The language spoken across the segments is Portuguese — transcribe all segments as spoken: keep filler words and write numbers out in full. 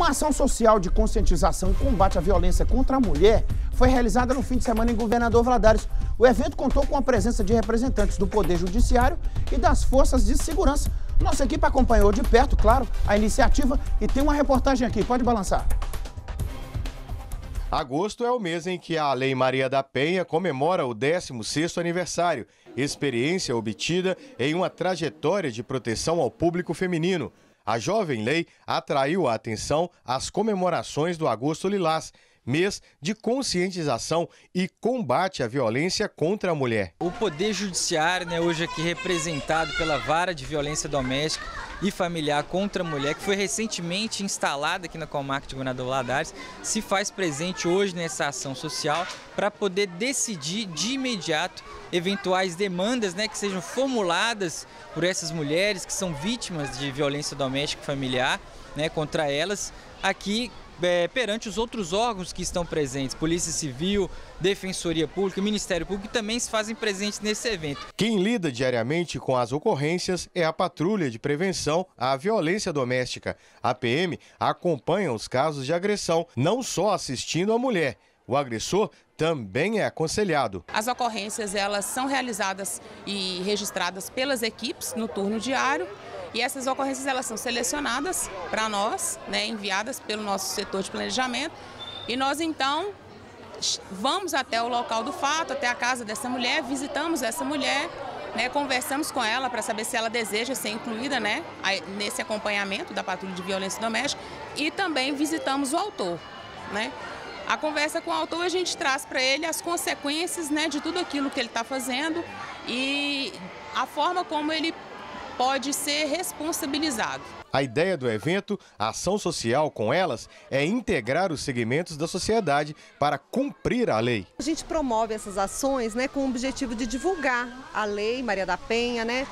Uma ação social de conscientização e combate à violência contra a mulher foi realizada no fim de semana em Governador Valadares. O evento contou com a presença de representantes do Poder Judiciário e das Forças de Segurança. Nossa equipe acompanhou de perto, claro, a iniciativa e tem uma reportagem aqui. Pode balançar. Agosto é o mês em que a Lei Maria da Penha comemora o décimo sexto aniversário, experiência obtida em uma trajetória de proteção ao público feminino. A jovem lei atraiu a atenção às comemorações do Agosto Lilás, mês de conscientização e combate à violência contra a mulher. O Poder Judiciário, né, hoje aqui representado pela Vara de Violência Doméstica e Familiar contra a Mulher, que foi recentemente instalada aqui na comarca de Governador Valadares, se faz presente hoje nessa ação social para poder decidir de imediato eventuais demandas, né, que sejam formuladas por essas mulheres que são vítimas de violência doméstica e familiar, né, contra elas, aqui É, perante os outros órgãos que estão presentes, Polícia Civil, Defensoria Pública, Ministério Público, que também se fazem presentes nesse evento. Quem lida diariamente com as ocorrências é a Patrulha de Prevenção à Violência Doméstica. A P M acompanha os casos de agressão, não só assistindo a mulher. O agressor também é aconselhado. As ocorrências elas são realizadas e registradas pelas equipes no turno diário. E essas ocorrências elas são selecionadas para nós, né, enviadas pelo nosso setor de planejamento. E nós então vamos até o local do fato, até a casa dessa mulher, visitamos essa mulher, né, conversamos com ela para saber se ela deseja ser incluída, né, nesse acompanhamento da Patrulha de Violência Doméstica, e também visitamos o autor, né. A conversa com o autor, a gente traz para ele as consequências, né, de tudo aquilo que ele está fazendo e a forma como ele pode ser responsabilizado. A ideia do evento, a ação social com elas, é integrar os segmentos da sociedade para cumprir a lei. A gente promove essas ações, né, com o objetivo de divulgar a Lei Maria da Penha, né,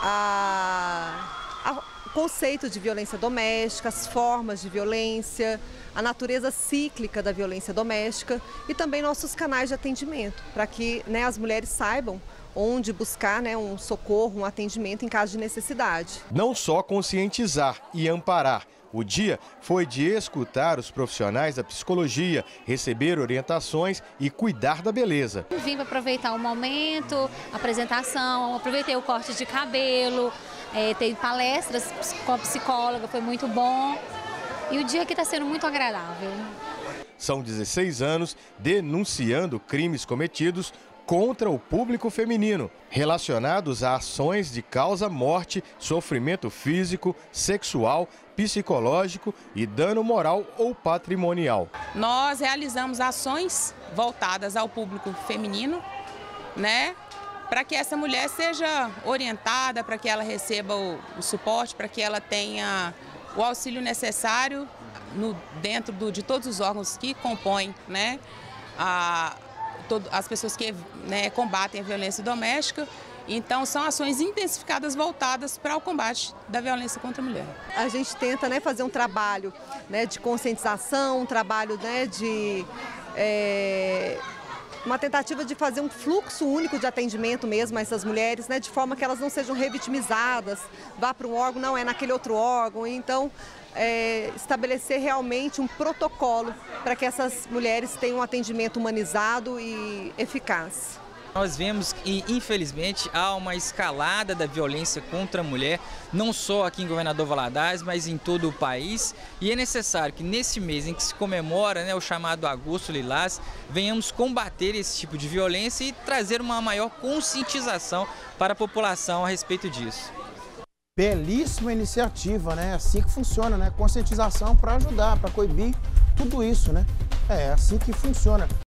a, a, o conceito de violência doméstica, as formas de violência, a natureza cíclica da violência doméstica e também nossos canais de atendimento, para que, né, as mulheres saibam onde buscar, né, um socorro, um atendimento em caso de necessidade. Não só conscientizar e amparar. O dia foi de escutar os profissionais da psicologia, receber orientações e cuidar da beleza. Vim para aproveitar o momento, apresentação, aproveitei o corte de cabelo, é, teve palestras com a psicóloga, foi muito bom. E o dia aqui está sendo muito agradável. São dezesseis anos denunciando crimes cometidos contra o público feminino, relacionados a ações de causa morte, sofrimento físico, sexual, psicológico e dano moral ou patrimonial. Nós realizamos ações voltadas ao público feminino, né, para que essa mulher seja orientada, para que ela receba o, o suporte, para que ela tenha o auxílio necessário no, dentro do, de todos os órgãos que compõem, né, a as pessoas que, né, combatem a violência doméstica. Então, são ações intensificadas voltadas para o combate da violência contra a mulher. A gente tenta, né, fazer um trabalho, né, de conscientização, um trabalho, né, de é, uma tentativa de fazer um fluxo único de atendimento mesmo a essas mulheres, né, de forma que elas não sejam revitimizadas, vá para um órgão, não é naquele outro órgão. Então, É, estabelecer realmente um protocolo para que essas mulheres tenham um atendimento humanizado e eficaz. Nós vemos que, infelizmente, há uma escalada da violência contra a mulher, não só aqui em Governador Valadares, mas em todo o país. E é necessário que nesse mês em que se comemora, né, o chamado Agosto Lilás, venhamos combater esse tipo de violência e trazer uma maior conscientização para a população a respeito disso. Belíssima iniciativa, né? É assim que funciona, né? Conscientização para ajudar, para coibir tudo isso, né? É assim que funciona.